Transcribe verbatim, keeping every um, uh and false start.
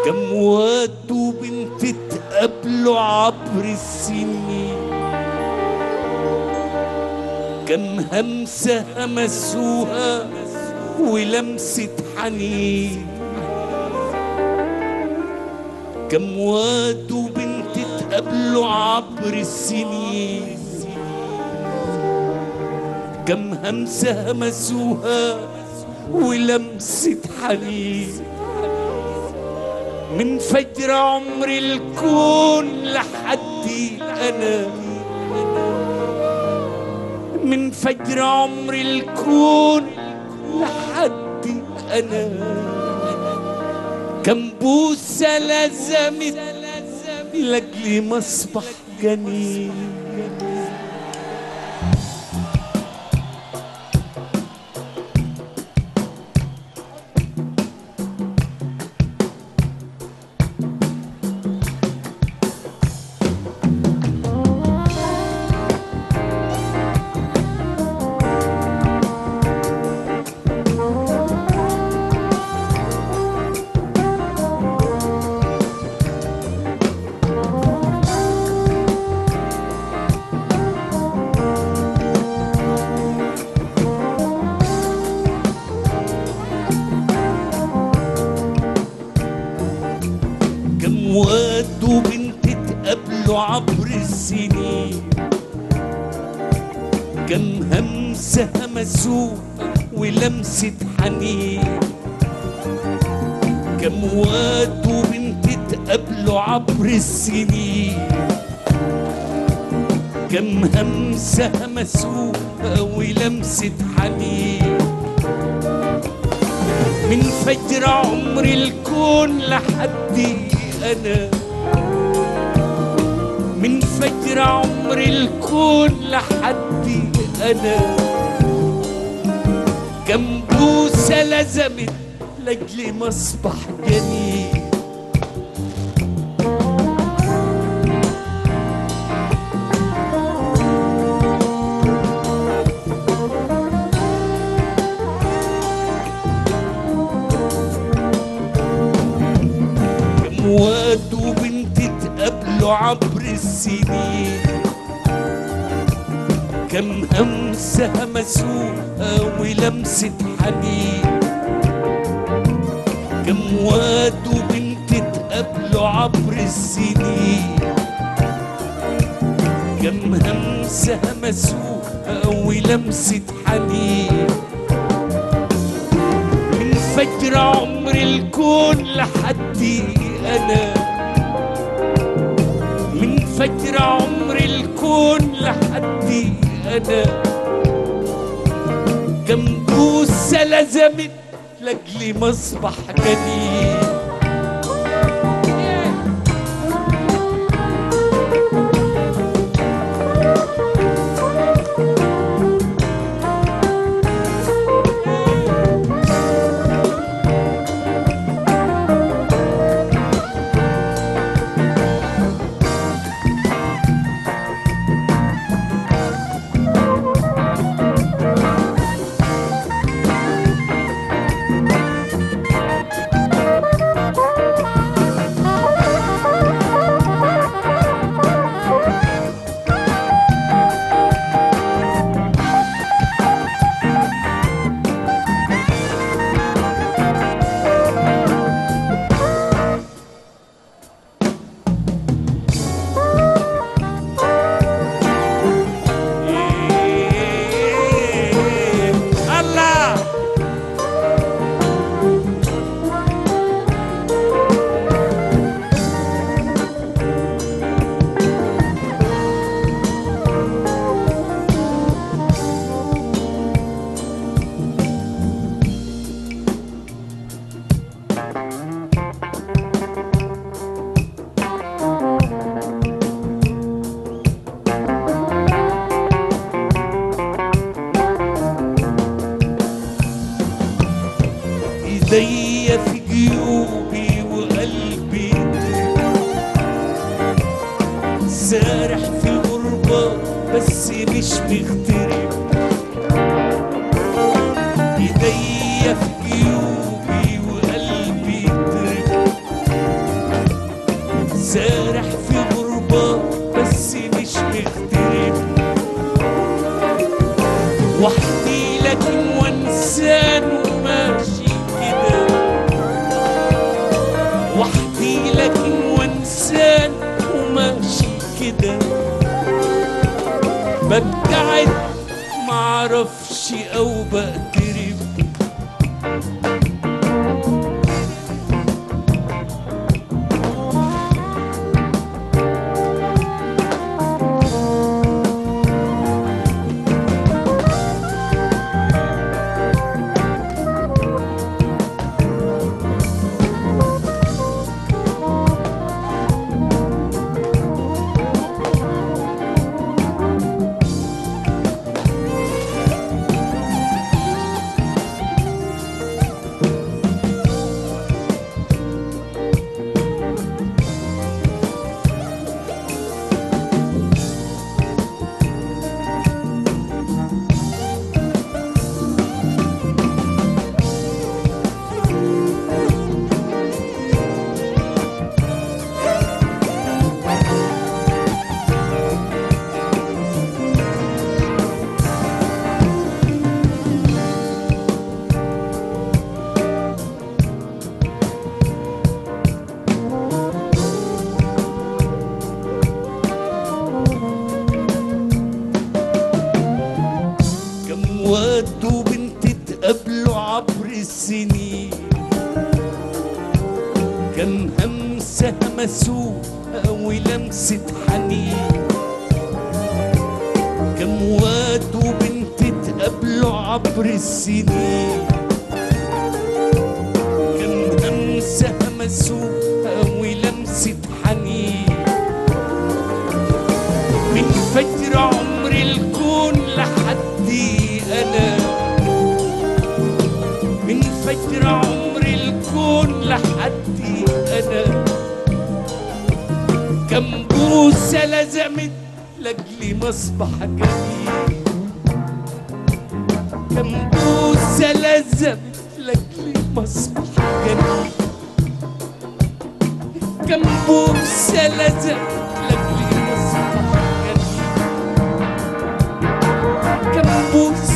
كم واد وبنت اتقابلوا عبر السنين، كم همسة همسوها ولمسة حنين، كم واد وبنت اتقابلوا عبر السنين، كم همسة همسوها ولمسة حنين. من فجر عمر الكون لحدي أنا، من فجر عمر الكون لحدي أنا، كم بوسة لزمت لأجلي مصبح جنين. واد وبنت اتقابلوا عبر السنين، كم همسة همسوها ولمسة حنين، كم واد وبنت اتقابلوا عبر السنين، كم همسة همسوها ولمسة حنين. من فجر عمر الكون لحدي أنا، من فجر عمر الكون لحدي أنا، كم بوسة لزمت لأجلي مصبح جنين. واد وبنت اتقابلوا عبر السنين، كم همسة همسوها ولمسة حنين، كم واد وبنت اتقابلوا عبر السنين، كم همسة همسوها ولمسة حنين. من فجر عمر الكون لحدي أنا، من فجر عمر الكون لحدي أنا، كم بوسة لزمت لأجلي مصبح جنين. ايديا في جيوبي وقلبي سارح في الغربة بس مش مغترب. ايديا في جيوبي وقلبي إنسان وماشي كده ببتعد معرفش أو بقترب. واد وبنت اتقابلوا عبر السنين كم همسة همسوها ولمسة حنين. كم واد وبنت اتقابلوا عبر السنين كم همسة همسوها ولمسة حنين. من فجر عمر الكون لحدي أنا من فجر عمر الكون لحدي أنا كم بوسة لزمت لأجلي مصبح جميل. كم بوسة لزمت لأجلي مصبح جميل. كم بوسة لزمت لأجلي مصبح جميل. كم بوسة